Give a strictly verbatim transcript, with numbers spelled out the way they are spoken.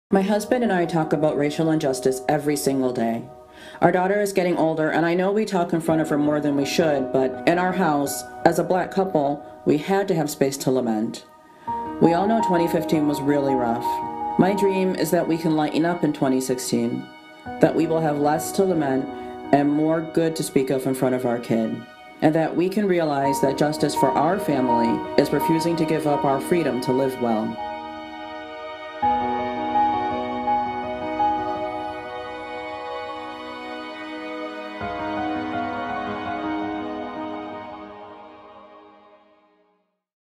My husband and I talk about racial injustice every single day. Our daughter is getting older, and I know we talk in front of her more than we should, but in our house, as a black couple, we had to have space to lament. We all know twenty fifteen was really rough. My dream is that we can lighten up in twenty sixteen, that we will have less to lament and more good to speak of in front of our kid, and that we can realize that justice for our family is refusing to give up our freedom to live well.